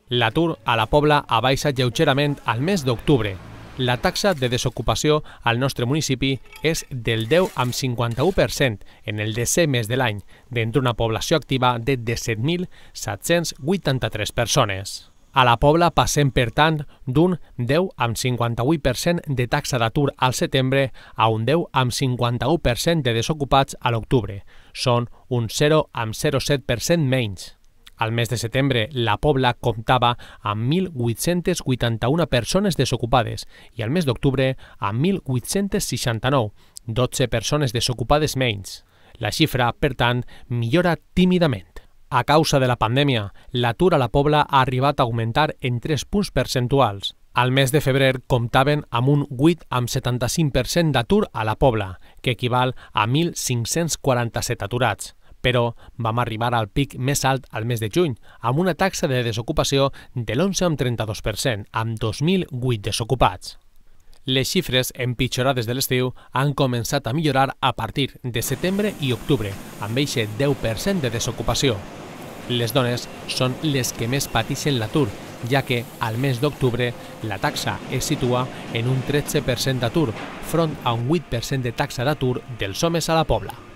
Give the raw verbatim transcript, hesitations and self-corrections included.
L'atur a la Pobla ha baixat lleugerament al mes d'octubre. La taxa de desocupació al nostre municipi és del deu coma cinquanta-u per cent en el desè mes de l'any, d'entre una població activa de disset mil set-cents vuitanta-tres persones. A la Pobla passem, per tant, d'un deu coma cinquanta-vuit per cent de taxa d'atur al setembre a un deu coma cinquanta-u per cent de desocupats a l'octubre. Són un zero coma zero set per cent menys. Al mes de setembre, la Pobla comptava amb mil vuit-cents vuitanta-u persones desocupades i al mes d'octubre amb mil vuit-cents seixanta-nou, dotze persones desocupades menys. La xifra, per tant, millora tímidament. A causa de la pandèmia, l'atur a la Pobla ha arribat a augmentar en tres punts percentuals. Al mes de febrer comptaven amb un vuit coma setanta-cinc per cent d'atur a la Pobla, que equival a mil cinc-cents quaranta-set aturats. Però vam arribar al pic més alt al mes de juny, amb una taxa de desocupació de l'onze coma trenta-dos per cent, amb dos mil vuit desocupats. Les xifres empitjorades de l'estiu han començat a millorar a partir de setembre i octubre, amb eixe deu per cent de desocupació. Les dones són les que més pateixen l'atur, ja que al mes d'octubre la taxa es situa en un tretze per cent d'atur, front a un vuit per cent de taxa d'atur dels homes a la Pobla.